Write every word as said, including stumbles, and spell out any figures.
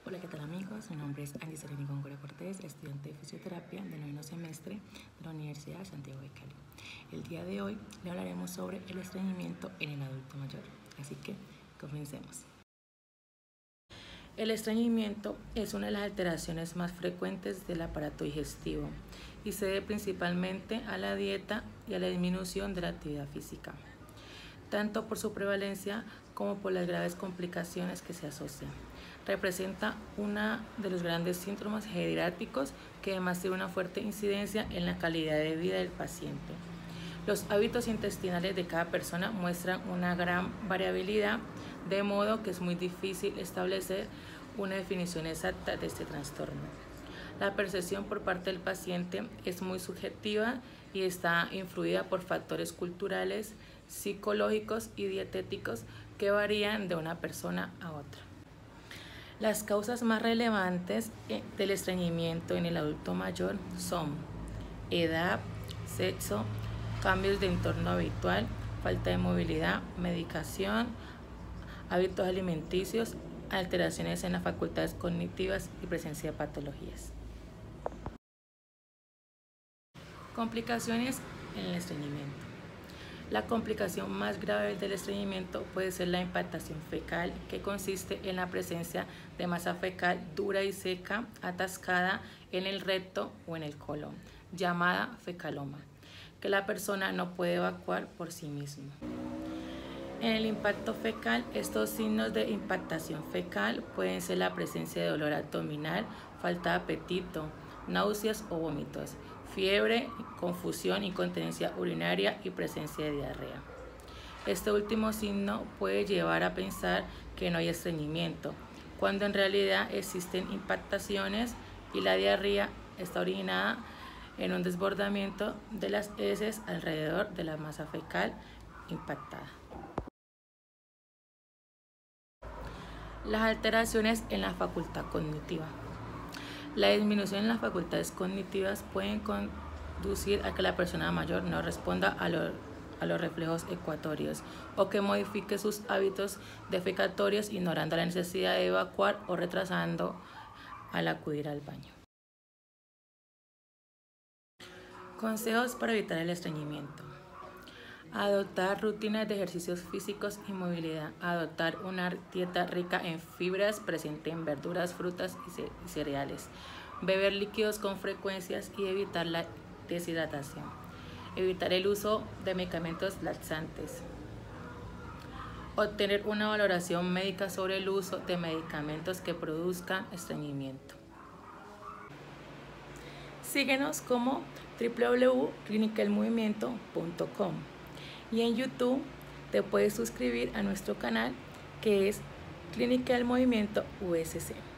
Hola, ¿qué tal amigos? Mi nombre es Angie Sereni Góngora Cortés, estudiante de fisioterapia del noveno semestre de la Universidad de Santiago de Cali. El día de hoy le hablaremos sobre el estreñimiento en el adulto mayor, así que comencemos. El estreñimiento es una de las alteraciones más frecuentes del aparato digestivo y se debe principalmente a la dieta y a la disminución de la actividad física, tanto por su prevalencia como por las graves complicaciones que se asocian. Representa uno de los grandes síntomas geriátricos que además tiene una fuerte incidencia en la calidad de vida del paciente. Los hábitos intestinales de cada persona muestran una gran variabilidad, de modo que es muy difícil establecer una definición exacta de este trastorno. La percepción por parte del paciente es muy subjetiva y está influida por factores culturales, psicológicos y dietéticos que varían de una persona a otra. Las causas más relevantes del estreñimiento en el adulto mayor son edad, sexo, cambios de entorno habitual, falta de movilidad, medicación, hábitos alimenticios, alteraciones en las facultades cognitivas y presencia de patologías. Complicaciones en el estreñimiento. La complicación más grave del estreñimiento puede ser la impactación fecal, que consiste en la presencia de masa fecal dura y seca, atascada en el recto o en el colon, llamada fecaloma, que la persona no puede evacuar por sí misma. En el impacto fecal, estos signos de impactación fecal pueden ser la presencia de dolor abdominal, falta de apetito, náuseas o vómitos, fiebre, confusión, incontinencia urinaria y presencia de diarrea. Este último signo puede llevar a pensar que no hay estreñimiento, cuando en realidad existen impactaciones y la diarrea está originada en un desbordamiento de las heces alrededor de la masa fecal impactada. Las alteraciones en la facultad cognitiva. La disminución en las facultades cognitivas pueden conducir a que la persona mayor no responda a, lo, a los reflejos ecuatorios o que modifique sus hábitos defecatorios, ignorando la necesidad de evacuar o retrasando al acudir al baño. Consejos para evitar el estreñimiento. Adoptar rutinas de ejercicios físicos y movilidad. Adoptar una dieta rica en fibras, presente en verduras, frutas y cereales. Beber líquidos con frecuencias y evitar la deshidratación. Evitar el uso de medicamentos laxantes. Obtener una valoración médica sobre el uso de medicamentos que produzcan estreñimiento. Síguenos como w w w punto clínica el movimiento punto com. Y en YouTube te puedes suscribir a nuestro canal, que es Clínica del Movimiento U S C.